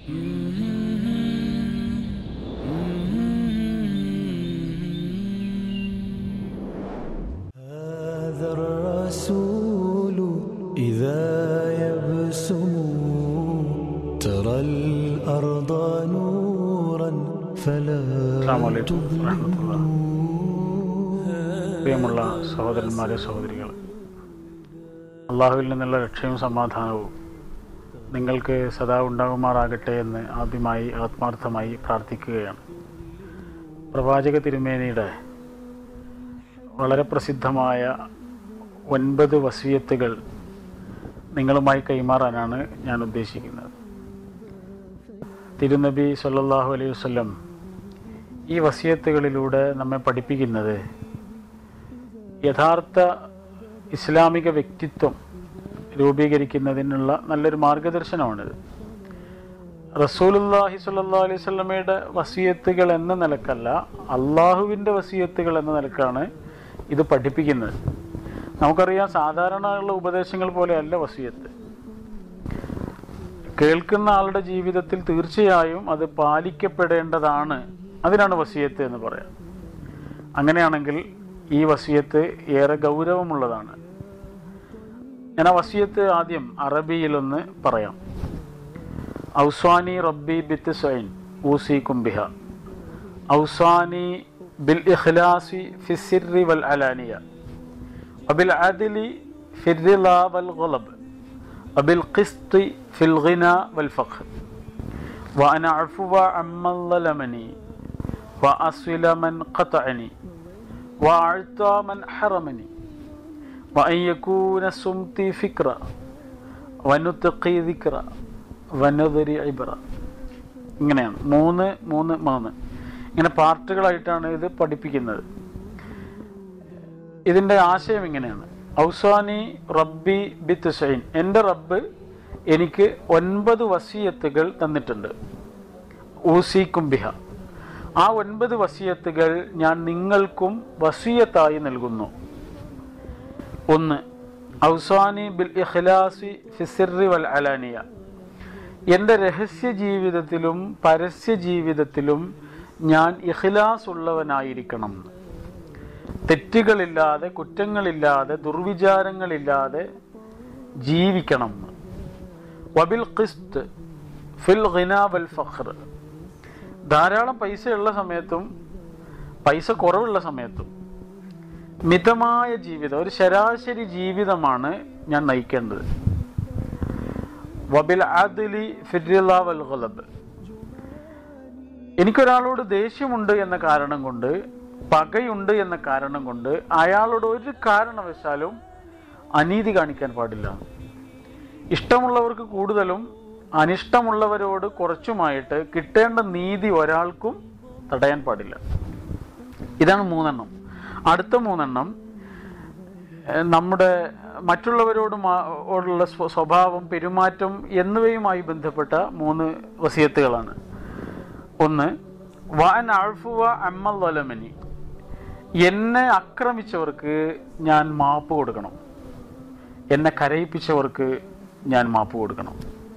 പ്രിയമുള്ള സഹോദരന്മാരെ, സഹോദരികൾ, അള്ളാഹുവിൽ നിന്നുള്ള രക്ഷയും സമാധാനവും നിങ്ങൾക്ക് സദാ ഉണ്ടാകുമാറാകട്ടെ എന്ന് ആദ്യമായി ആത്മാർത്ഥമായി പ്രാർത്ഥിക്കുകയാണ്. പ്രവാചക തിരുമേനിയുടെ വളരെ പ്രസിദ്ധമായ 9 വസിയത്തുകൾ നിങ്ങളുമായി കൈമാറാനാണ് ഞാൻ ഉദ്ദേശിക്കുന്നത്. തിരുനബി സല്ലല്ലാഹു അലൈഹി വസല്ലം ഈ വസിയത്തുകളിലൂടെ നമ്മെ പഠിപ്പിക്കുന്നത് യഥാർത്ഥ ഇസ്ലാമിക വ്യക്തിത്വം രൂപീകരിക്കുന്നതിനുള്ള നല്ലൊരു മാർഗദർശനമാണിത്. റസൂലുള്ളാഹി സ്വല്ലല്ലാഹു അലൈഹി വസല്ലമയുടെ വസിയത്തുകൾ എന്ന നിലക്കല്ല, അള്ളാഹുവിൻ്റെ വസിയത്തുകൾ എന്ന നിലക്കാണ് ഇത് പഠിപ്പിക്കുന്നത്. നമുക്കറിയാം, സാധാരണ ഉള്ള ഉപദേശങ്ങൾ പോലെയല്ല വസിയത്ത്. കേൾക്കുന്ന ആളുടെ ജീവിതത്തിൽ തീർച്ചയായും അത് പാലിക്കപ്പെടേണ്ടതാണ്. അതിനാണ് വസിയത്ത് എന്ന് പറയാം. അങ്ങനെയാണെങ്കിൽ ഈ വസിയത്ത് ഏറെ ഗൗരവമുള്ളതാണ്. ഞാൻ ആ വസിയത്ത് ആദ്യം അറബിയിലൊന്ന് പറയാം. ഔസാനി റബ്ബി ബിത്ത്സൈൻ ഊസികും ബിഹ ഔസാനി ബിൽ ഇഖ്ലാസി ഫിസ്സിർരി വൽ അലാനിയ വബിൽ അദ്ലി ഫിർറിളാ വൽ ഗളബ് വബിൽ ഖിസ്തി ഫിൽ ഗിനാ വൽ ഫഖ്ർ വഅന അഫ്വ അമ്മൻ ളലമനി വഅസ്വില മൻ ഖതഅനി വഅഅത മൻ ഹറമനി വഅൻ യകൂന സുംതി ഫിക്ര വനുത്ഖി ദിക്ര വനദരി ഇബ്ര. ഇങ്ങനെയാണ് 3 ഇങ്ങനെ പാർട്ടുകളായിട്ടാണ് ഇത് പഠിപ്പിക്കുന്നത്. ഇതിൻ്റെ ആശയം ഇങ്ങനെയാണ്: ഔസാനി റബ്ബി ബിത്ത്സൈൻ, എൻ്റെ റബ്ബ് എനിക്ക് 9 വസിയത്തുകൾ തന്നിട്ടുണ്ട്. ഊസിക്കും ബിഹ, ആ 9 വസിയത്തുകൾ ഞാൻ നിങ്ങൾക്കും വസിയത്തായി നൽകുന്നു. 1. ഔസാനി ബിൽ ഇഖ്ലാസി ഫിസ്സിർരി വൽ അലാനിയ, എൻ്റെ രഹസ്യ ജീവിതത്തിലും പരസ്യ ജീവിതത്തിലും ഞാൻ ഇഖ്ലാസ് ഉള്ളവനായിരിക്കണം. തെറ്റുകളില്ലാതെ, കുറ്റങ്ങളില്ലാതെ, ദുർവിചാരങ്ങളില്ലാതെ ജീവിക്കണം. വബിൽ ഖിസ്ത് ഫിൽ ഗിനാ വൽ ഫഖ്ർ, ധാരാളം പൈസയുള്ള സമയത്തും പൈസ കുറവുള്ള സമയത്തും മിതമായ ജീവിതം, ഒരു ശരാശരി ജീവിതമാണ് ഞാൻ നയിക്കേണ്ടത്. വബിൽ അദ്ലി ഫിർറിളാ വൽ ഗളബ്, എനിക്കൊരാളോട് ദേഷ്യമുണ്ട് എന്ന കാരണം കൊണ്ട്, പകയുണ്ട് എന്ന കാരണം കൊണ്ട് അയാളോട് ഒരു കാരണവശാലും അനീതി കാണിക്കാൻ പാടില്ല. ഇഷ്ടമുള്ളവർക്ക് കൂടുതലും അനിഷ്ടമുള്ളവരോട് കുറച്ചുമായിട്ട് കിട്ടേണ്ട നീതി ഒരാൾക്കും തടയാൻ പാടില്ല. ഇതാണ് 3. അടുത്ത 3 നമ്മുടെ മറ്റുള്ളവരോടുള്ള സ്വഭാവം, പെരുമാറ്റം എന്നിവയുമായി ബന്ധപ്പെട്ട 3 വസിയത്തുകളാണ്. 1. വഅൻ അഫ്വ അമ്മൻ ളലമനി, എന്നെ ആക്രമിച്ചവർക്ക് ഞാൻ മാപ്പ് കൊടുക്കണം. എന്നെ കരയിപ്പിച്ചവർക്ക് ഞാൻ മാപ്പ് കൊടുക്കണം.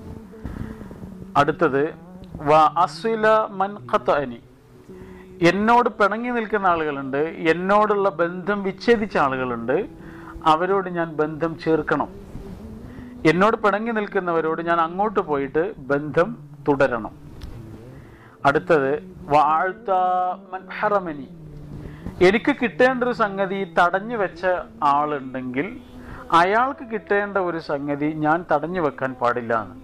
അടുത്തത് വഅസ്വില മൻ ഖതഅനി, എന്നോട് പിണങ്ങി നിൽക്കുന്ന ആളുകളുണ്ട്, എന്നോടുള്ള ബന്ധം വിച്ഛേദിച്ച ആളുകളുണ്ട്, അവരോട് ഞാൻ ബന്ധം ചേർക്കണം. എന്നോട് പിണങ്ങി നിൽക്കുന്നവരോട് ഞാൻ അങ്ങോട്ട് പോയിട്ട് ബന്ധം തുടരണം. അടുത്തത് വഅഅത മൻ ഹറമനി, എനിക്ക് കിട്ടേണ്ട ഒരു സംഗതി തടഞ്ഞു വെച്ച ആളുണ്ടെങ്കിൽ അയാൾക്ക് കിട്ടേണ്ട ഒരു സംഗതി ഞാൻ തടഞ്ഞു വെക്കാൻ പാടില്ല എന്ന്.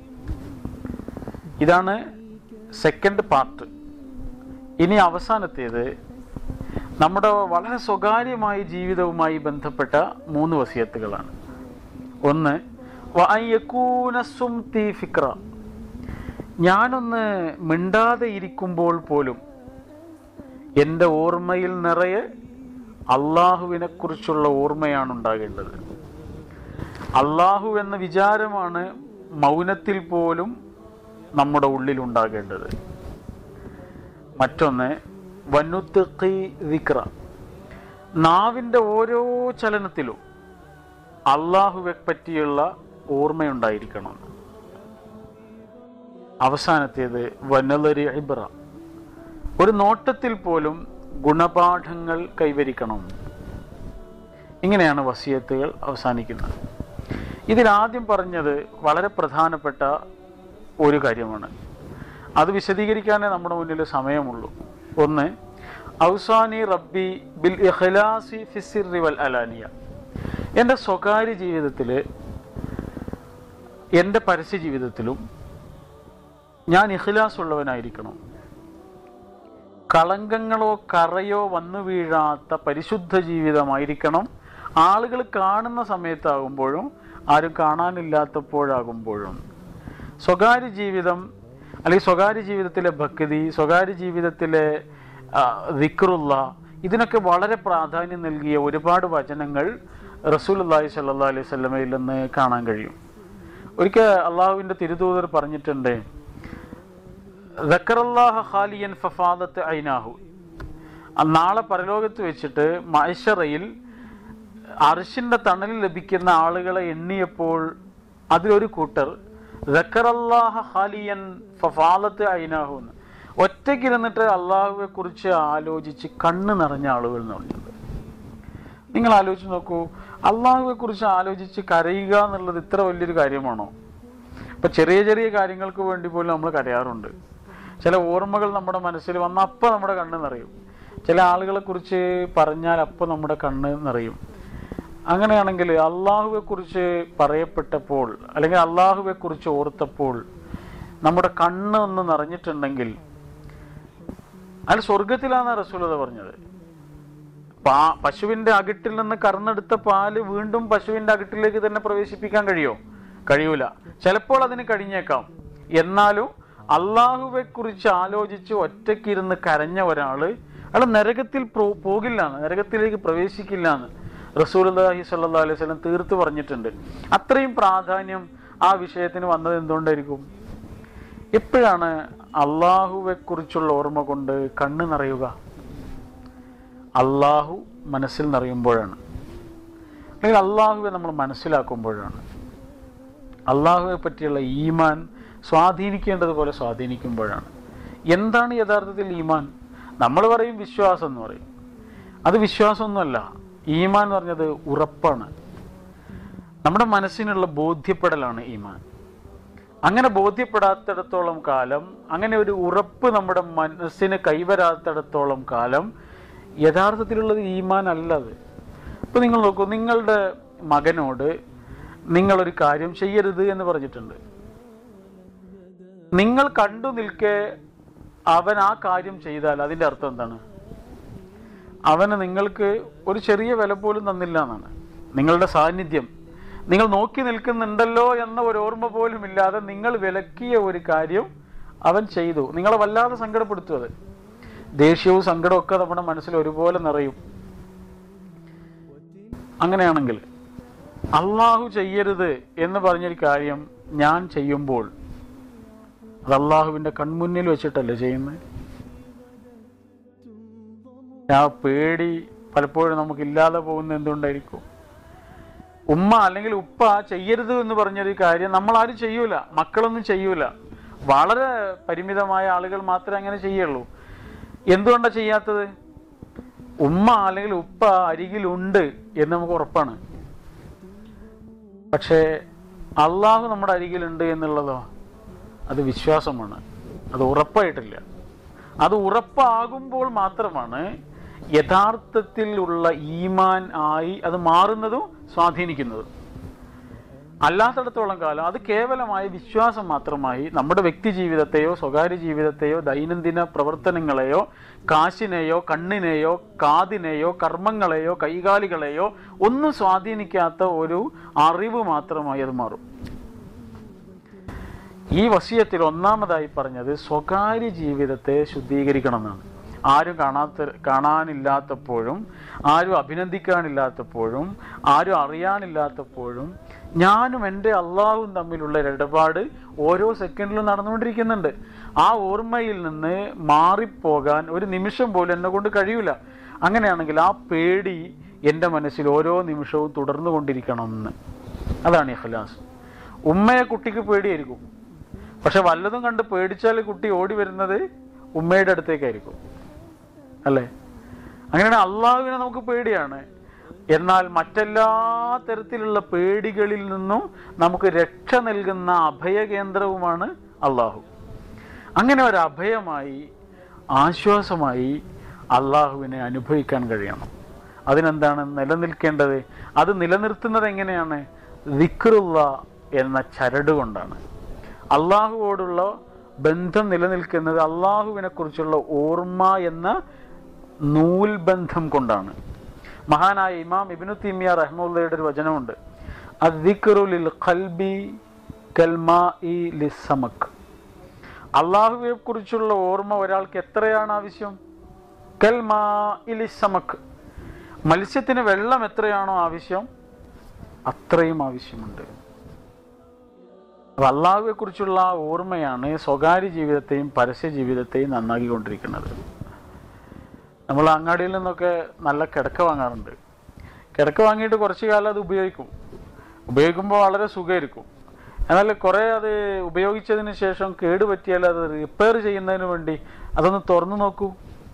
ഇതാണ് 2nd പാർട്ട്. ഇനി അവസാനത്തേത് നമ്മുടെ വളരെ സ്വകാര്യമായ ജീവിതവുമായി ബന്ധപ്പെട്ട 3 വസിയത്തുകളാണ്. 1. വഅൻ യകൂന സുംതി ഫിക്ര, ഞാനൊന്ന് മിണ്ടാതെ ഇരിക്കുമ്പോൾ പോലും എൻ്റെ ഓർമ്മയിൽ നിറയെ അള്ളാഹുവിനെ കുറിച്ചുള്ള ഓർമ്മയാണ് ഉണ്ടാകേണ്ടത്. അള്ളാഹു എന്ന വിചാരമാണ് മൗനത്തിൽ പോലും നമ്മുടെ ഉള്ളിൽ ഉണ്ടാകേണ്ടത്. മറ്റൊന്ന് വനുത്ഖി ദിക്ര, നാവിൻ്റെ ഓരോ ചലനത്തിലും അള്ളാഹുവെ പറ്റിയുള്ള ഓർമ്മയുണ്ടായിരിക്കണം. അവസാനത്തേത് വനലരി ഇബ്ര, ഒരു നോട്ടത്തിൽ പോലും ഗുണപാഠങ്ങൾ കൈവരിക്കണം. ഇങ്ങനെയാണ് വസിയത്തുകൾ അവസാനിക്കുന്നത്. ഇതിലാദ്യം പറഞ്ഞത് വളരെ പ്രധാനപ്പെട്ട ഒരു കാര്യമാണ്. അത് വിശദീകരിക്കാനേ നമ്മുടെ മുന്നിൽ സമയമുള്ളൂ. ഒന്ന്, ഔസാനി റബ്ബി ബിൽ ഇഖ്ലാസി ഫിസ്സിറി വൽ അലാനിയ. എൻ്റെ സ്വകാര്യ ജീവിതത്തിൽ, എൻ്റെ പരസ്യ ജീവിതത്തിലും ഞാൻ ഇഖ്ലാസ് ഉള്ളവനായിരിക്കണം. കളങ്കങ്ങളോ കറയോ വന്നു വീഴാത്ത പരിശുദ്ധ ജീവിതമായിരിക്കണം. ആളുകൾ കാണുന്ന സമയത്താകുമ്പോഴും ആരും കാണാനില്ലാത്തപ്പോഴാകുമ്പോഴും സ്വകാര്യ ജീവിതം, അല്ലെങ്കിൽ സ്വകാര്യ ജീവിതത്തിലെ ഭക്തി, സ്വകാര്യ ജീവിതത്തിലെ ദിക്റുള്ള, ഇതിനൊക്കെ വളരെ പ്രാധാന്യം നൽകിയ ഒരുപാട് വചനങ്ങൾ റസൂലുള്ളാഹി സ്വല്ലല്ലാഹു അലൈഹി വസല്ലമയിൽ നിന്ന് കാണാൻ കഴിയും. ഒരിക്കൽ അള്ളാഹുവിൻ്റെ തിരുദൂതർ പറഞ്ഞിട്ടുണ്ട്, ദക്കറല്ലാഹ ഖാലിയൻ ഫഫാദത്ത് ഐനാഹു. നാളെ പരലോകത്ത് വെച്ചിട്ട് മഅ്ശറയിൽ അർശിൻ്റെ തണലിൽ ലഭിക്കുന്ന ആളുകളെ എണ്ണിയപ്പോൾ അതിലൊരു കൂട്ടർ ദക്കറല്ലാഹ ഖാലിയൻ ഫഫാദത്ത് ഐനാഹു എന്ന്, ഒറ്റയ്ക്കിരുന്നിട്ട് അള്ളാഹുവെ കുറിച്ച് ആലോചിച്ച് കണ്ണ് നിറഞ്ഞ ആളുകൾ എന്ന് പറഞ്ഞത്. നിങ്ങൾ ആലോചിച്ച് നോക്കൂ, അള്ളാഹുവെ കുറിച്ച് ആലോചിച്ച് കരയുക എന്നുള്ളത് ഇത്ര വലിയൊരു കാര്യമാണോ? ഇപ്പം ചെറിയ ചെറിയ കാര്യങ്ങൾക്ക് വേണ്ടി പോലും നമ്മൾ കരയാറുണ്ട്. ചില ഓർമ്മകൾ നമ്മുടെ മനസ്സിൽ വന്നാൽ അപ്പം നമ്മുടെ കണ്ണ് നിറയും. ചില ആളുകളെ കുറിച്ച് പറഞ്ഞാൽ അപ്പം നമ്മുടെ കണ്ണ് നിറയും. അങ്ങനെയാണെങ്കിൽ അള്ളാഹുവെ കുറിച്ച് പറയപ്പെട്ടപ്പോൾ, അല്ലെങ്കിൽ അള്ളാഹുവെ കുറിച്ച് ഓർത്തപ്പോൾ നമ്മുടെ കണ്ണ് ഒന്ന് നിറഞ്ഞിട്ടുണ്ടെങ്കിൽ അയാൾ സ്വർഗത്തിലാണ് റസൂലുള്ളാഹി പറഞ്ഞത്. പശുവിൻ്റെ അകിട്ടിൽ നിന്ന് കറന്നെടുത്ത പാല് വീണ്ടും പശുവിൻ്റെ അകിട്ടിലേക്ക് തന്നെ പ്രവേശിപ്പിക്കാൻ കഴിയൂല. ചിലപ്പോൾ അതിന് കഴിഞ്ഞേക്കാം. എന്നാലും അള്ളാഹുവെ കുറിച്ച് ആലോചിച്ച് ഒറ്റയ്ക്കിരുന്ന് കരഞ്ഞ ഒരാള് അയാൾ നരകത്തിൽ പോകില്ലാന്ന്, നരകത്തിലേക്ക് പ്രവേശിക്കില്ലാന്ന് റസൂലുള്ളാഹി സ്വല്ലല്ലാഹു അലൈഹി വസല്ലം തീർത്തു പറഞ്ഞിട്ടുണ്ട്. അത്രയും പ്രാധാന്യം ആ വിഷയത്തിന് വന്നത് എന്തുകൊണ്ടായിരിക്കും? എപ്പോഴാണ് അള്ളാഹുവെ കുറിച്ചുള്ള ഓർമ്മ കൊണ്ട് കണ്ണ് നിറയുക? അള്ളാഹു മനസ്സിൽ നിറയുമ്പോഴാണ്, അല്ലെങ്കിൽ അള്ളാഹുവെ നമ്മൾ മനസ്സിലാക്കുമ്പോഴാണ്, അള്ളാഹുവെ പറ്റിയുള്ള ഈമാൻ സ്വാധീനിക്കേണ്ടതുപോലെ സ്വാധീനിക്കുമ്പോഴാണ്. എന്താണ് യഥാർത്ഥത്തിൽ ഈമാൻ? നമ്മൾ പറയും വിശ്വാസം എന്ന് പറയും. അത് വിശ്വാസമൊന്നുമല്ല. ഈമാൻ എന്ന് പറഞ്ഞത് ഉറപ്പാണ്. നമ്മുടെ മനസ്സിനുള്ള ബോധ്യപ്പെടലാണ് ഈമാൻ. അങ്ങനെ ബോധ്യപ്പെടാത്തിടത്തോളം കാലം, അങ്ങനെ ഒരു ഉറപ്പ് നമ്മുടെ മനസ്സിന് കൈവരാത്തിടത്തോളം കാലം യഥാർത്ഥത്തിലുള്ളത് ഈമാൻ അല്ലത്. ഇപ്പം നിങ്ങൾ നോക്കൂ, നിങ്ങളുടെ മകനോട് നിങ്ങളൊരു കാര്യം ചെയ്യരുത് എന്ന് പറഞ്ഞിട്ടുണ്ട്. നിങ്ങൾ കണ്ടു നിൽക്കെ അവൻ ആ കാര്യം ചെയ്താൽ അതിൻ്റെ അർത്ഥം എന്താണ്? അവന് നിങ്ങൾക്ക് ഒരു ചെറിയ വില പോലും തന്നില്ല എന്നാണ്. നിങ്ങളുടെ സാന്നിധ്യം, നിങ്ങൾ നോക്കി നിൽക്കുന്നുണ്ടല്ലോ എന്ന ഒരു ഓർമ്മ പോലും ഇല്ലാതെ നിങ്ങൾ വിലക്കിയ ഒരു കാര്യം അവൻ ചെയ്തു. നിങ്ങളെ വല്ലാതെ സങ്കടപ്പെടുത്തും. ദേഷ്യവും സങ്കടവും ഒക്കെ നമ്മുടെ മനസ്സിൽ ഒരുപോലെ നിറയും. അങ്ങനെയാണെങ്കിൽ അള്ളാഹു ചെയ്യരുത് എന്ന് പറഞ്ഞൊരു കാര്യം ഞാൻ ചെയ്യുമ്പോൾ അത് അള്ളാഹുവിൻ്റെ കൺമുന്നിൽ വെച്ചിട്ടല്ലേ ചെയ്യുന്നത്? ആ പേടി പലപ്പോഴും നമുക്കില്ലാതെ പോകുന്നത് എന്തുകൊണ്ടായിരിക്കും? ഉമ്മ അല്ലെങ്കിൽ ഉപ്പ ചെയ്യരുത് എന്ന് പറഞ്ഞൊരു കാര്യം നമ്മളാരും ചെയ്യൂല, മക്കളൊന്നും ചെയ്യൂല. വളരെ പരിമിതമായ ആളുകൾ മാത്രമേ അങ്ങനെ ചെയ്യുള്ളൂ. എന്തുകൊണ്ടാണ് ചെയ്യാത്തത്? ഉമ്മ അല്ലെങ്കിൽ ഉപ്പ അരികിലുണ്ട് എന്ന് നമുക്ക് ഉറപ്പാണ്. പക്ഷേ അള്ളാഹു നമ്മുടെ അരികിലുണ്ട് എന്നുള്ളതോ അത് വിശ്വാസമാണ്, അത് ഉറപ്പായിട്ടില്ല. അത് ഉറപ്പാകുമ്പോൾ മാത്രമാണ് യഥാർത്ഥത്തിലുള്ള ഈമാൻ ആയി അത് മാറുന്നതും സ്വാധീനിക്കുന്നതും. അല്ലാത്തിടത്തോളം കാലം അത് കേവലമായ വിശ്വാസം മാത്രമായി നമ്മുടെ വ്യക്തി ജീവിതത്തെയോ സ്വകാര്യ ജീവിതത്തെയോ ദൈനംദിന പ്രവർത്തനങ്ങളെയോ കാശിനെയോ കണ്ണിനെയോ കാതിനെയോ കർമ്മങ്ങളെയോ കൈകാലികളെയോ ഒന്നും സ്വാധീനിക്കാത്ത ഒരു അറിവ് മാത്രമായി അത് മാറും. ഈ വസിയത്തിൽ ഒന്നാമതായി പറഞ്ഞത് സ്വകാര്യ ജീവിതത്തെ ശുദ്ധീകരിക്കണം എന്നാണ്. ആരും കാണാനില്ലാത്തപ്പോഴും, ആരും അഭിനന്ദിക്കാനില്ലാത്തപ്പോഴും, ആരും അറിയാനില്ലാത്തപ്പോഴും ഞാനും എൻ്റെ അള്ളാഹുവും തമ്മിലുള്ള ഇടപാട് ഓരോ സെക്കൻഡിലും നടന്നുകൊണ്ടിരിക്കുന്നുണ്ട്. ആ ഓർമ്മയിൽ നിന്ന് മാറിപ്പോകാൻ ഒരു നിമിഷം പോലും എന്നെ കൊണ്ട് കഴിയൂല. അങ്ങനെയാണെങ്കിൽ ആ പേടി എൻ്റെ മനസ്സിൽ ഓരോ നിമിഷവും തുടർന്നു കൊണ്ടിരിക്കണം എന്ന്. അതാണ് ഇഖ്ലാസ്. ഉമ്മയെ കുട്ടിക്ക് പേടിയായിരിക്കും, പക്ഷെ വല്ലതും കണ്ട് പേടിച്ചാൽ കുട്ടി ഓടി വരുന്നത് ഉമ്മയുടെ അടുത്തേക്കായിരിക്കും, അല്ലേ? അങ്ങനെയാണ് അള്ളാഹുവിനെ നമുക്ക് പേടിയാണ്. എന്നാൽ മറ്റെല്ലാ തരത്തിലുള്ള പേടികളിൽ നിന്നും നമുക്ക് രക്ഷ നൽകുന്ന അഭയകേന്ദ്രവുമാണ് അള്ളാഹു. അങ്ങനെ ഒരു അഭയമായി, ആശ്വാസമായി അള്ളാഹുവിനെ അനുഭവിക്കാൻ കഴിയണം. അതിനെന്താണ് നിലനിൽക്കേണ്ടത്? അത് നിലനിർത്തുന്നത് എങ്ങനെയാണ്? ദിക്റുള്ള എന്ന ചരട് കൊണ്ടാണ്. അള്ളാഹുവോടുള്ള ബന്ധം നിലനിൽക്കുന്നത് അള്ളാഹുവിനെ കുറിച്ചുള്ള ഓർമ്മ എന്ന നൂൽബന്ധം കൊണ്ടാണ്. മഹാനായ ഇമാം ഇബ്നു തൈമിയ്യ റഹ്മത്തുള്ളാഹിയുടെ ഒരു വചനമുണ്ട്, അദ്ദിക്റു ലിൽ ഖൽബി കൽമാഇ ലിസ്സമക്. അള്ളാഹുവിനെ കുറിച്ചുള്ള ഓർമ്മ ഒരാൾക്ക് എത്രയാണ് ആവശ്യം? കൽമാഇ ലിസ്സമക്. മത്സ്യത്തിന് വെള്ളം എത്രയാണോ ആവശ്യം, അത്രയും ആവശ്യമുണ്ട്. അള്ളാഹുവെ കുറിച്ചുള്ള ഓർമ്മയാണ് സ്വകാര്യ ജീവിതത്തെയും പരസ്യ ജീവിതത്തെയും നന്നാക്കിക്കൊണ്ടിരിക്കുന്നത്. നമ്മൾ അങ്ങാടിയിൽ നിന്നൊക്കെ നല്ല കിടക്ക വാങ്ങാറുണ്ട്. കിടക്ക വാങ്ങിയിട്ട് കുറച്ച് കാലം അത് ഉപയോഗിക്കുമ്പോൾ വളരെ സുഖമായിരിക്കും. എന്നാൽ കുറേ അത് ഉപയോഗിച്ചതിന് ശേഷം കേടുപറ്റിയാൽ അത് റിപ്പയർ ചെയ്യുന്നതിന് വേണ്ടി അതൊന്ന് തുറന്നു നോക്കൂ,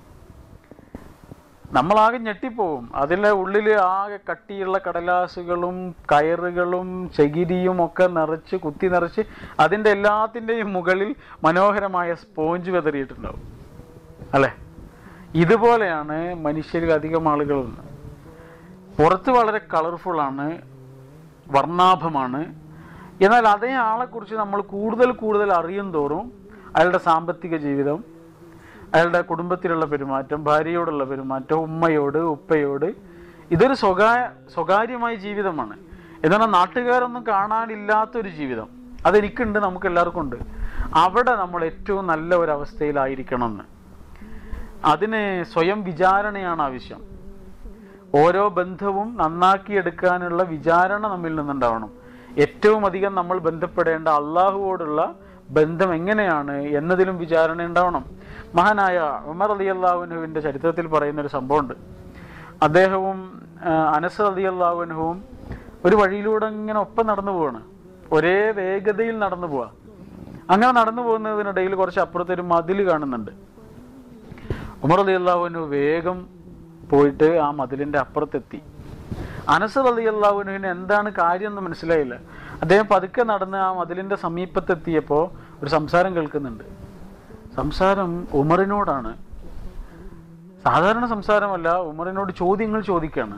നമ്മളാകെ ഞെട്ടിപ്പോവും. അതിലെ ഉള്ളിൽ ആകെ കട്ടിയുള്ള കടലാസുകളും കയറുകളും ചകിരിയും ഒക്കെ നിറച്ച് കുത്തി നിറച്ച് അതിൻ്റെ എല്ലാത്തിൻ്റെയും മുകളിൽ മനോഹരമായ സ്പോഞ്ച് വിതറിയിട്ടുണ്ടാവും, അല്ലേ? ഇതുപോലെയാണ് മനുഷ്യരിൽ അധികം ആളുകളുണ്ട്. പുറത്ത് വളരെ കളർഫുള്ളാണ്, വർണ്ണാഭമാണ്. എന്നാൽ അതേ ആളെക്കുറിച്ച് നമ്മൾ കൂടുതൽ അറിയും തോറും അയാളുടെ സാമ്പത്തിക ജീവിതം, അയാളുടെ കുടുംബത്തിലുള്ള പെരുമാറ്റം, ഭാര്യയോടുള്ള പെരുമാറ്റം, ഉമ്മയോട് ഉപ്പയോട്, ഇതൊരു സ്വകാര്യമായ ജീവിതമാണ്. എന്നാൽ നാട്ടുകാരൊന്നും കാണാനില്ലാത്തൊരു ജീവിതം അതെനിക്കുണ്ട്, നമുക്ക് എല്ലാവർക്കും ഉണ്ട്. അവിടെ നമ്മൾ ഏറ്റവും നല്ല ഒരവസ്ഥയിലായിരിക്കണമെന്ന്. അതിന് സ്വയം വിചാരണയാണ് ആവശ്യം. ഓരോ ബന്ധവും നന്നാക്കിയെടുക്കാനുള്ള വിചാരണ നമ്മിൽ നിന്നുണ്ടാവണം. ഏറ്റവും അധികം നമ്മൾ ബന്ധപ്പെടേണ്ട അള്ളാഹുവോടുള്ള ബന്ധം എങ്ങനെയാണ് എന്നതിലും വിചാരണ ഉണ്ടാവണം. മഹാനായ ഉമർ റളിയല്ലാഹു അൻഹുവിൻ്റെ ചരിത്രത്തിൽ പറയുന്നൊരു സംഭവമുണ്ട്. അദ്ദേഹവും അനസ് റളിയല്ലാഹു അൻഹുവും ഒരു വഴിയിലൂടെ ഇങ്ങനെ ഒപ്പം നടന്നു പോവാണ്, ഒരേ വേഗതയിൽ നടന്നു പോവാ. അങ്ങനെ നടന്നു പോകുന്നതിനിടയിൽ കുറച്ച് അപ്പുറത്തൊരു മതിൽ കാണുന്നുണ്ട്. ഉമർ റളിയല്ലാഹു അൻഹു വേഗം പോയിട്ട് ആ മതിലിൻ്റെ അപ്പുറത്തെത്തി. അനസ് റളിയല്ലാഹു അൻഹുവിന് എന്താണ് കാര്യം എന്ന് മനസ്സിലായില്ല. അദ്ദേഹം പതുക്കെ നടന്ന് ആ മതിലിൻ്റെ സമീപത്തെത്തിയപ്പോൾ ഒരു സംസാരം കേൾക്കുന്നുണ്ട്. സംസാരം ഉമറിനോടാണ്. സാധാരണ സംസാരമല്ല, ഉമറിനോട് ചോദ്യങ്ങൾ ചോദിക്കുകയാണ്.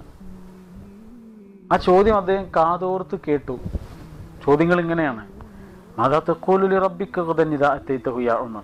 ആ ചോദ്യം അദ്ദേഹം കാതോർത്ത് കേട്ടു. ചോദ്യങ്ങൾ ഇങ്ങനെയാണ്: മാദാ തഖൂലു ലിറബ്ബിക ഗദൻ ഇദാ അതൈതഹു യാ ഉമർ.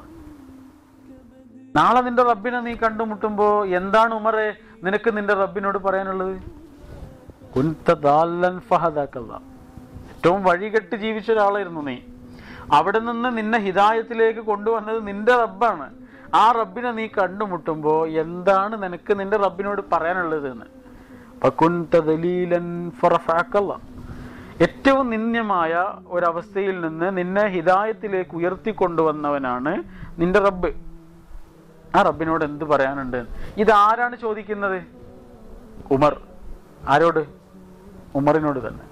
നാളെ നിന്റെ റബ്ബിനെ നീ കണ്ടുമുട്ടുമ്പോൾ എന്താണ് ഉമറെ നിനക്ക് നിന്റെ റബ്ബിനോട് പറയാനുള്ളത്? കുൻത ദാല്ലൻ ഫഹദാകല്ലാ. ഏറ്റവും വഴികെട്ട് ജീവിച്ച ഒരാളായിരുന്നു നീ. അവിടെ നിന്ന് നിന്നെ ഹിദായത്തിലേക്ക് കൊണ്ടുവന്നത് നിന്റെ റബ്ബാണ്. ആ റബ്ബിനെ നീ കണ്ടുമുട്ടുമ്പോൾ എന്താണ് നിനക്ക് നിന്റെ റബ്ബിനോട് പറയാനുള്ളത് എന്ന്. ഫകുൻത ദലീലൻ ഫറഫഅകല്ലാ. ഏറ്റവും നിന്ദ്യമായ ഒരവസ്ഥയിൽ നിന്ന് നിന്നെ ഹിദായത്തിലേക്ക് ഉയർത്തിക്കൊണ്ടുവന്നവനാണ് നിന്റെ റബ്ബ്. ആ റബ്ബിനോട് എന്ത് പറയാനുണ്ട്? ഇതാരാണ് ചോദിക്കുന്നത്? ഉമർ. ആരോട്? ഉമറിനോട് തന്നെ.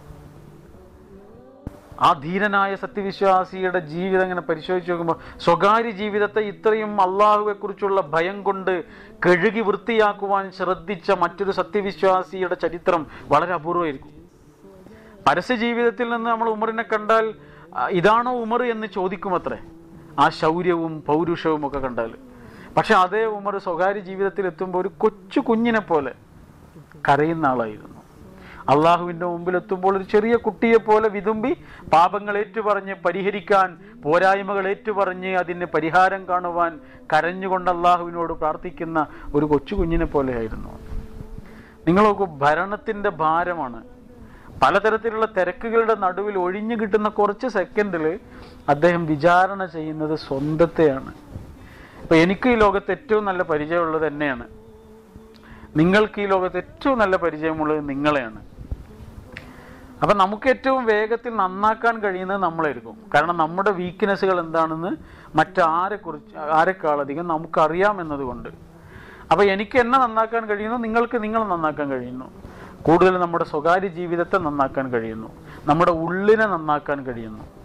ആ ധീരനായ സത്യവിശ്വാസിയുടെ ജീവിതം ഇങ്ങനെ പരിശോധിച്ച് നോക്കുമ്പോൾ സ്വകാര്യ ജീവിതത്തെ ഇത്രയും അള്ളാഹുവെ കുറിച്ചുള്ള ഭയം കൊണ്ട് കഴുകി വൃത്തിയാക്കുവാൻ ശ്രദ്ധിച്ച മറ്റൊരു സത്യവിശ്വാസിയുടെ ചരിത്രം വളരെ അപൂർവമായിരിക്കും. പരസ്യ ജീവിതത്തിൽ നിന്ന് നമ്മൾ ഉമറിനെ കണ്ടാൽ ഇതാണോ ഉമർ എന്ന് ചോദിക്കുമത്രേ, ആ ശൗര്യവും പൗരുഷവും ഒക്കെ കണ്ടാൽ. പക്ഷെ അതേ ഉമർ സ്വകാര്യ ജീവിതത്തിൽ എത്തുമ്പോൾ ഒരു കൊച്ചു കുഞ്ഞിനെ പോലെ കരയുന്ന ആളായിരുന്നു. അള്ളാഹുവിൻ്റെ മുമ്പിലെത്തുമ്പോൾ ഒരു ചെറിയ കുട്ടിയെ പോലെ വിതുമ്പി പാപങ്ങൾ ഏറ്റുപറഞ്ഞ് പരിഹരിക്കാൻ, പോരായ്മകൾ ഏറ്റുപറഞ്ഞ് അതിന് പരിഹാരം കാണുവാൻ കരഞ്ഞുകൊണ്ട് അള്ളാഹുവിനോട് പ്രാർത്ഥിക്കുന്ന ഒരു കൊച്ചു കുഞ്ഞിനെ പോലെയായിരുന്നു. നിങ്ങൾ നോക്കൂ, ഭരണത്തിൻ്റെ ഭാരമാണ്. പലതരത്തിലുള്ള തിരക്കുകളുടെ നടുവിൽ ഒഴിഞ്ഞു കിട്ടുന്ന കുറച്ച് സെക്കൻഡിൽ അദ്ദേഹം വിചാരണ ചെയ്യുന്നത് സ്വന്തത്തെയാണ്. ഇപ്പം എനിക്ക് ഈ ലോകത്ത് ഏറ്റവും നല്ല പരിചയമുള്ളത് എന്നെയാണ്. നിങ്ങൾക്ക് ഈ ലോകത്ത് ഏറ്റവും നല്ല പരിചയമുള്ളത് നിങ്ങളെയാണ്. അപ്പം നമുക്ക് ഏറ്റവും വേഗത്തിൽ നന്നാക്കാൻ കഴിയുന്നത് നമ്മളായിരിക്കും. കാരണം നമ്മുടെ വീക്ക്നെസ്സുകൾ എന്താണെന്ന് ആരെക്കാളധികം നമുക്കറിയാമെന്നതുകൊണ്ട്. അപ്പം എനിക്ക് എന്നെ നന്നാക്കാൻ കഴിയുന്നു, നിങ്ങൾക്ക് നിങ്ങളെ നന്നാക്കാൻ കഴിയുന്നു. കൂടുതൽ നമ്മുടെ സ്വകാര്യ ജീവിതത്തെ നന്നാക്കാൻ കഴിയുന്നു, നമ്മുടെ ഉള്ളിനെ നന്നാക്കാൻ കഴിയുന്നു.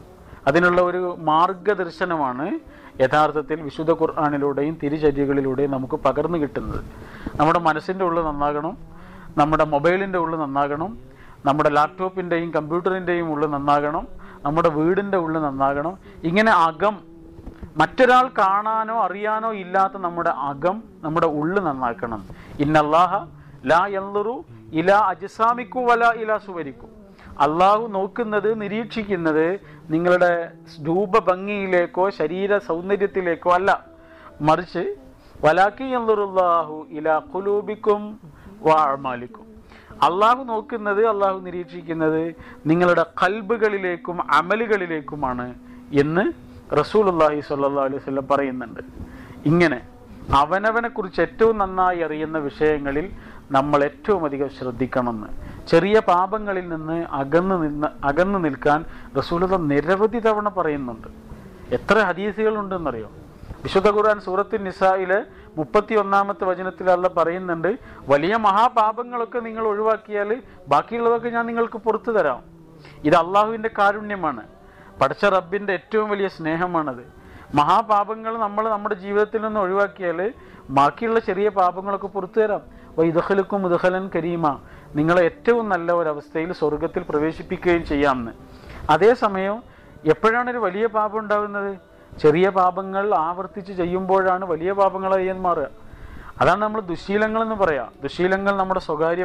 അതിനുള്ള ഒരു മാർഗദർശനമാണ് യഥാർത്ഥത്തിൽ വിശുദ്ധ ഖുർആനിലൂടെയും തിരുചര്യകളിലൂടെയും നമുക്ക് പകർന്നു കിട്ടുന്നത്. നമ്മുടെ മനസ്സിൻ്റെ ഉള്ളിൽ നന്നാകണം, നമ്മുടെ മൊബൈലിൻ്റെ ഉള്ളിൽ നന്നാകണം, നമ്മുടെ ലാപ്ടോപ്പിൻ്റെയും കമ്പ്യൂട്ടറിൻ്റെയും ഉള്ളിൽ നന്നാകണം, നമ്മുടെ വീടിൻ്റെ ഉള്ളിൽ നന്നാകണം. ഇങ്ങനെ അകം, മറ്റൊരാൾ കാണാനോ അറിയാനോ ഇല്ലാത്ത നമ്മുടെ അകം, നമ്മുടെ ഉള്ളിൽ നന്നാക്കണം. ഇന്നല്ലാഹ ലാ യൻളുറു ഇലാ അജ്സാമിക്കു വലാ ഇലാ സുവരിക്കും. അള്ളാഹു നോക്കുന്നത്, നിരീക്ഷിക്കുന്നത് നിങ്ങളുടെ രൂപഭംഗിയിലേക്കോ ശരീര സൗന്ദര്യത്തിലേക്കോ അല്ല, മറിച്ച് വലാക്കി യൻളുറുല്ലാഹു ഇലാ ഖുലൂബിക്കും വ അഅ്മാലിക്കും. അള്ളാഹു നോക്കുന്നത്, അള്ളാഹു നിരീക്ഷിക്കുന്നത് നിങ്ങളുടെ ഖൽബുകളിലേക്കും അമലുകളിലേക്കുമാണ് എന്ന് റസൂലുള്ളാഹി സ്വല്ലല്ലാഹു അലൈഹി വസല്ലം പറയുന്നുണ്ട്. ഇങ്ങനെ അവനവനെ കുറിച്ച് ഏറ്റവും നന്നായി അറിയുന്ന വിഷയങ്ങളിൽ നമ്മൾ ഏറ്റവും അധികം ശ്രദ്ധിക്കണമെന്ന്, ചെറിയ പാപങ്ങളിൽ നിന്ന് അകന്നു നിൽക്കാൻ റസൂലുള്ളാഹി നിരവധി തവണ പറയുന്നുണ്ട്. എത്ര ഹദീസുകളുണ്ടെന്നറിയോ? വിശുദ്ധ ഖുർആൻ സൂറത്തുൻ നിസായിലെ 31-ാമത്തെ വചനത്തിൽ അല്ലാഹ് പറയുന്നുണ്ട്, വലിയ മഹാപാപങ്ങളൊക്കെ നിങ്ങൾ ഒഴിവാക്കിയാൽ ബാക്കിയുള്ളതൊക്കെ ഞാൻ നിങ്ങൾക്ക് പുറത്തു തരാം. ഇത് അള്ളാഹുവിൻ്റെ കാരുണ്യമാണ്, പടച്ച റബ്ബിൻ്റെ ഏറ്റവും വലിയ സ്നേഹമാണത്. മഹാപാപങ്ങൾ നമ്മൾ നമ്മുടെ ജീവിതത്തിൽ നിന്ന് ഒഴിവാക്കിയാൽ ബാക്കിയുള്ള ചെറിയ പാപങ്ങളൊക്കെ പുറത്തു തരാം. വൈദഖലുക്കും മുദ്ഖലൻ കരീമ, നിങ്ങളെ ഏറ്റവും നല്ല ഒരവസ്ഥയിൽ സ്വർഗത്തിൽ പ്രവേശിപ്പിക്കുകയും ചെയ്യാമെന്ന്. അതേസമയം എപ്പോഴാണ് ഒരു വലിയ പാപം ഉണ്ടാകുന്നത്? ചെറിയ പാപങ്ങൾ ആവർത്തിച്ച് ചെയ്യുമ്പോഴാണ് വലിയ പാപങ്ങളായി മാറുക. അതാണ് നമ്മൾ ദുശ്ശീലങ്ങളെന്ന് പറയാം. ദുശ്ശീലങ്ങൾ നമ്മുടെ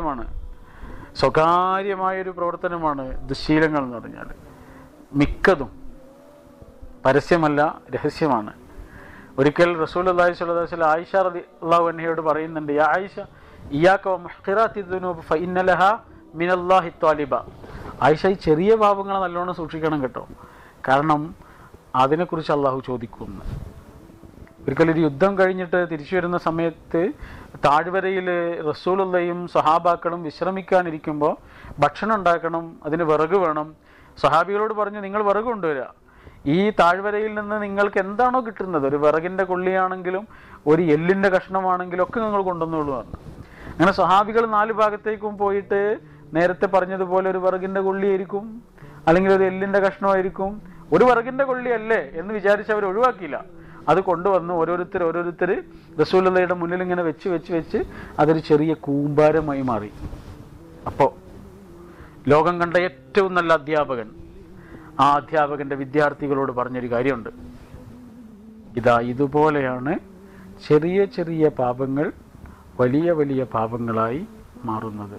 സ്വകാര്യമായൊരു പ്രവർത്തനമാണ് ദുശ്ശീലങ്ങൾ എന്ന് പറഞ്ഞാൽ. മിക്കതും പരസ്യമല്ല, രഹസ്യമാണ്. ഒരിക്കൽ റസൂലുള്ളാഹി സ്വല്ലല്ലാഹു അലൈഹി വസല്ലം ആയിഷ റളിയല്ലാഹു അൻഹയോട് പറയുന്നുണ്ട്, യാ ആയിഷ ഇയ്യാക വമുഹ്ഖിറാത്തി ദുനൂബ് ഫഇന്ന ലഹാ മിനല്ലാഹി ത്വാലിബ. ആയിഷ, ഈ ചെറിയ പാപങ്ങളെ നല്ലോണം സൂക്ഷിക്കണം കേട്ടോ, കാരണം അതിനെക്കുറിച്ച് അള്ളാഹു ചോദിക്കുന്നു. ഒരിക്കലൊരു യുദ്ധം കഴിഞ്ഞിട്ട് തിരിച്ചു വരുന്ന സമയത്ത് താഴ്വരയിൽ റസൂലുള്ളയും സഹാബാക്കളും വിശ്രമിക്കാനിരിക്കുമ്പോൾ ഭക്ഷണം ഉണ്ടാക്കണം, അതിന് വിറക് വേണം. സഹാബികളോട് പറഞ്ഞു, നിങ്ങൾ വിറക് കൊണ്ടുവരിക, ഈ താഴ്വരയിൽ നിന്ന് നിങ്ങൾക്ക് എന്താണോ കിട്ടുന്നത്, ഒരു വിറകിൻ്റെ കൊള്ളിയാണെങ്കിലും ഒരു എല്ലിൻ്റെ കഷ്ണമാണെങ്കിലും ഒക്കെ നിങ്ങൾ കൊണ്ടുവന്നോളൂ പറഞ്ഞു. അങ്ങനെ സഹാബികൾ 4 ഭാഗത്തേക്കും പോയിട്ട് നേരത്തെ പറഞ്ഞതുപോലെ ഒരു വിറകിൻ്റെ കൊള്ളിയായിരിക്കും, അല്ലെങ്കിൽ ഒരു എല്ലിൻ്റെ കഷ്ണമായിരിക്കും. ഒരു വിറകിൻ്റെ കൊള്ളിയല്ലേ എന്ന് വിചാരിച്ച് അവർ ഒഴിവാക്കിയില്ല. അത് കൊണ്ടുവന്ന് ഓരോരുത്തർ റസൂലുള്ളാഹിയുടെ മുന്നിൽ ഇങ്ങനെ വെച്ച് അതൊരു ചെറിയ കൂമ്പാരമായി മാറി. അപ്പോൾ ലോകം കണ്ട ഏറ്റവും നല്ല അധ്യാപകൻ ആ അധ്യാപകൻ്റെ വിദ്യാർത്ഥികളോട് പറഞ്ഞൊരു കാര്യമുണ്ട്. ഇതുപോലെയാണ് ചെറിയ ചെറിയ പാപങ്ങൾ വലിയ വലിയ പാപങ്ങളായി മാറുന്നത്.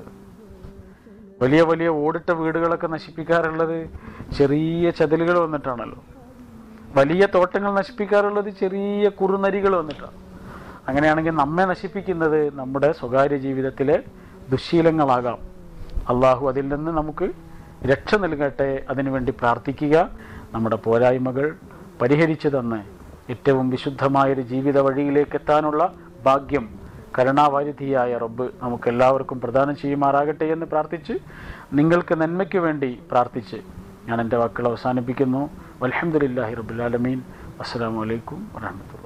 വലിയ വലിയ ഓടിട്ട വീടുകളൊക്കെ നശിപ്പിക്കാറുള്ളത് ചെറിയ ചതിലുകൾ വന്നിട്ടാണല്ലോ. വലിയ തോട്ടങ്ങൾ നശിപ്പിക്കാറുള്ളത് ചെറിയ കുറുനരികൾ വന്നിട്ടാണ്. അങ്ങനെയാണെങ്കിൽ നമ്മെ നശിപ്പിക്കുന്നത് നമ്മുടെ സ്വകാര്യ ജീവിതത്തിലെ ദുശ്ശീലങ്ങളാകാം. അള്ളാഹു അതിൽ നിന്ന് നമുക്ക് രക്ഷ നൽകട്ടെ. അതിനുവേണ്ടി പ്രാർത്ഥിക്കുക. നമ്മുടെ പോരായ്മകൾ പരിഹരിച്ചു തന്ന് ഏറ്റവും വിശുദ്ധമായൊരു ജീവിത വഴിയിലേക്ക് എത്താനുള്ള ഭാഗ്യം കരുണാവാരിധിയായ റബ്ബ് നമുക്കെല്ലാവർക്കും പ്രദാനം ചെയ്യുമാറാകട്ടെ എന്ന് പ്രാർത്ഥിച്ച്, നിങ്ങൾക്ക് നന്മയ്ക്ക് വേണ്ടി പ്രാർത്ഥിച്ച് ഞാൻ എൻ്റെ വാക്കുകൾ അവസാനിപ്പിക്കുന്നു. വൽഹംദുലില്ലാഹി റബ്ബിൽ ആലമീൻ. അസ്സലാമു അലൈക്കും വറഹ്മത്തുള്ളാഹി.